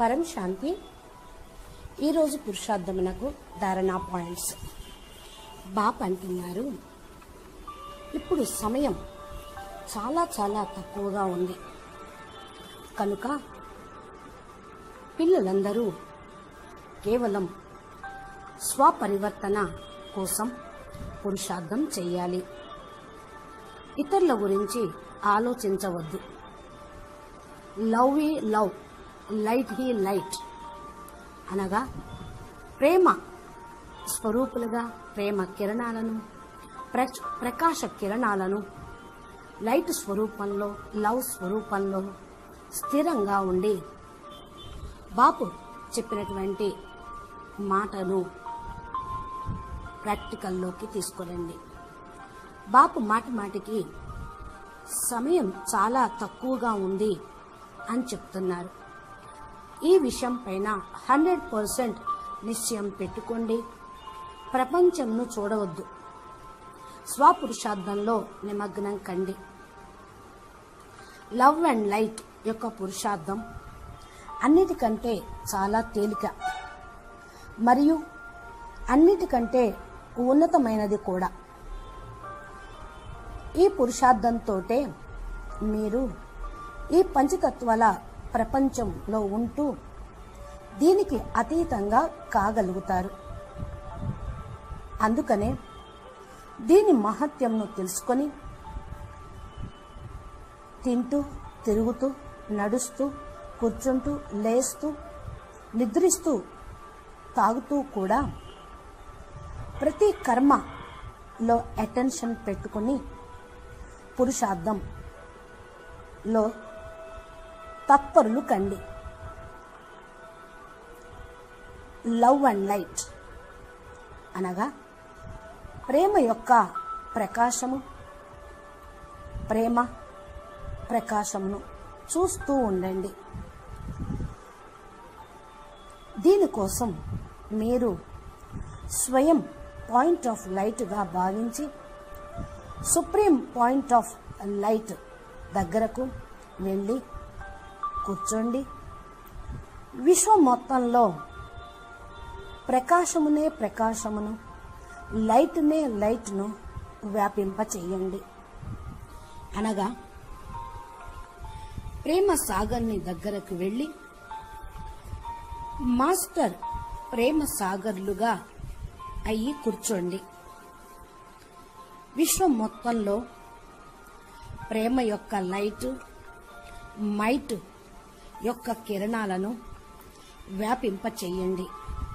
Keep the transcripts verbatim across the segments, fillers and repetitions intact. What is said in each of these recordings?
పరం శాంతి. ఈరోజు పురుషార్థమునకు ధారణా పాయింట్స్. బాప్ అంటున్నారు, ఇప్పుడు సమయం చాలా చాలా తక్కువగా ఉంది కనుక పిల్లలందరూ కేవలం స్వపరివర్తన కోసం పురుషార్థం చేయాలి. ఇతరుల గురించి ఆలోచించవద్దు. Love he love, light he light అనగా ప్రేమ స్వరూపులుగా ప్రేమ కిరణాలను, ప్రకాశ కిరణాలను లైట్ స్వరూపంలో, లవ్ స్వరూపంలో స్థిరంగా ఉండి బాపు చెప్పినటువంటి మాటను ప్రాక్టికల్లోకి తీసుకురండి. బాపు మాటి మాటికి సమయం చాలా తక్కువగా ఉంది అని చెప్తున్నారు. ఈ విషయం పైన హండ్రెడ్ పర్సెంట్ నిశ్చయం పెట్టుకోండి. ప్రపంచంను చూడవద్దు, స్వపురుషార్థంలో నిమగ్నం కండి. లవ్ అండ్ లైట్ యొక్క పురుషార్థం అన్నిటికంటే చాలా తేలిక మరియు అన్నిటికంటే ఉన్నతమైనది కూడా. ఈ పురుషార్థంతోటే మీరు ఈ పంచతత్వాల ప్రపంచంలో ఉంటూ దీనికి అతీతంగా కాగలుగుతారు. అందుకనే దీని మహత్యంను తెలుసుకొని తింటూ, తిరుగుతూ, నడుస్తూ, కూర్చుంటూ, లేస్తూ, నిద్రిస్తూ, తాగుతూ కూడా ప్రతి కర్మలో అటెన్షన్ పెట్టుకుని పురుషార్థంలో తత్పరులు కండి. లవ్ అండ్ లైట్ అనగా ప్రేమ యొక్క ప్రకాశము, ప్రేమ ప్రకాశమును చూస్తూ ఉండండి. దీనికోసం మీరు స్వయం పాయింట్ ఆఫ్ లైట్గా భావించి సుప్రీం పాయింట్ ఆఫ్ లైట్ దగ్గరకు వెళ్ళి కూర్చోండి. విశ్వం మొత్తంలో ప్రకాశమునే ప్రకాశమును, లైట్నే లైట్ను వ్యాపింప చేయండి. అనగా ప్రేమ సాగర్ని దగ్గరకు వెళ్ళి మాస్టర్ ప్రేమ సాగర్లుగా అయ్యి కూర్చోండి. విశ్వం మొత్తంలో ప్రేమ యొక్క లైట్, మైట్ యొక్క కిరణాలను వ్యాపింప చెయ్యండి.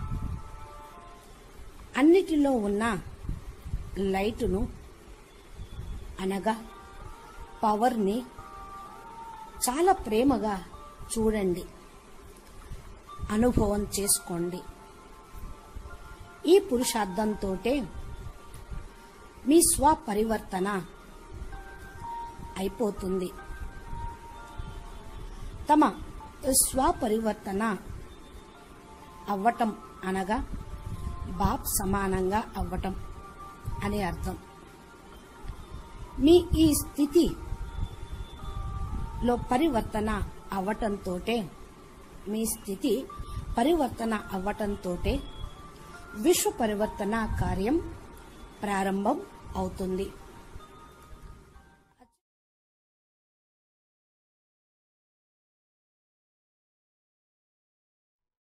అన్నిటిలో ఉన్న లైటును అనగా పవర్ని చాలా ప్రేమగా చూడండి, అనుభవం చేసుకోండి. ఈ పురుషార్థంతోటే మీ స్వపరివర్తన అయిపోతుంది. తమ స్వపరివర్తన అవ్వటం అనగా బాప్ సమానంగా అవ్వటం అనే అర్థం. మీ ఈ స్థితిలో పరివర్తన అవ్వటంతోటే, మీ స్థితి పరివర్తన అవ్వటంతోటే విశ్వ పరివర్తన కార్యం ప్రారంభం అవుతుంది.